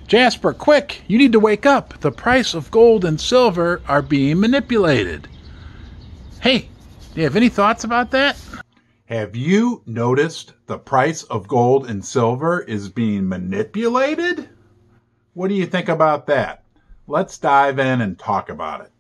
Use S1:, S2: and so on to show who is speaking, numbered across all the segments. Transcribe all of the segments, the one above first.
S1: Jasper, quick! You need to wake up. The price of gold and silver are being manipulated. Hey, do you have any thoughts about that? Have you noticed the price of gold and silver is being manipulated? What do you think about that? Let's dive in and talk about it.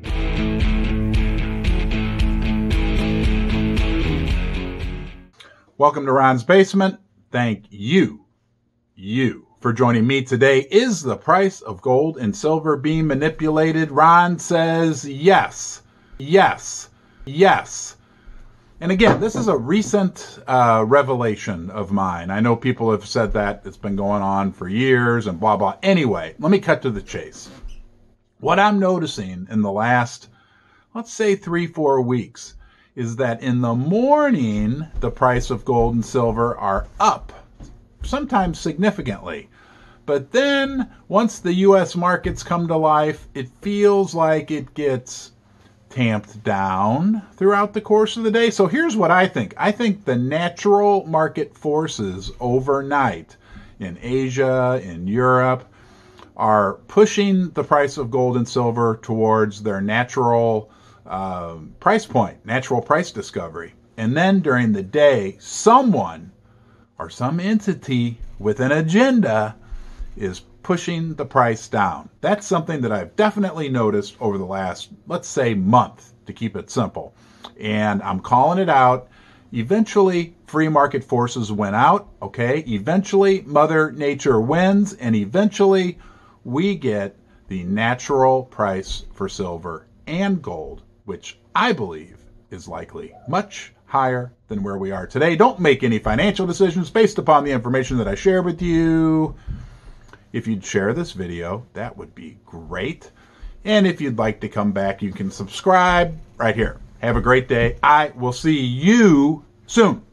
S1: Welcome to Ron's Basement. Thank you for joining me today. Is the price of gold and silver being manipulated? Ron says yes, yes, yes. And again, this is a recent revelation of mine. I know people have said that it's been going on for years and blah, blah. Anyway, let me cut to the chase. What I'm noticing in the last, let's say 3-4 weeks, is that in the morning, the price of gold and silver are up, sometimes significantly. But then once the U.S. markets come to life, it feels like it gets tamped down throughout the course of the day. So here's what I think. I think the natural market forces overnight in Asia, in Europe, are pushing the price of gold and silver towards their natural price point, natural price discovery. And then during the day, someone or some entity with an agenda is pushing the price down. That's something that I've definitely noticed over the last, let's say, month, to keep it simple. And I'm calling it out. Eventually, free market forces win out, okay? Eventually, Mother Nature wins, and eventually, we get the natural price for silver and gold, which I believe is likely much higher than where we are today. Don't make any financial decisions based upon the information that I share with you. If you'd share this video, that would be great. And if you'd like to come back, you can subscribe right here. Have a great day. I will see you soon.